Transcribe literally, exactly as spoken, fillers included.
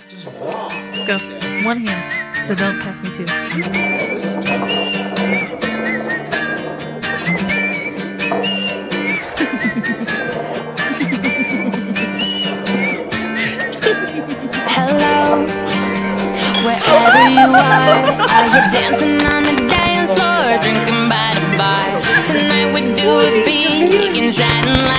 just wrong. Go. Okay. One hand. So don't pass me two. Oh, this is tough. Hello, wherever you are, are you dancing on the dance floor, drinking by the bar? Tonight we do it big and shining light.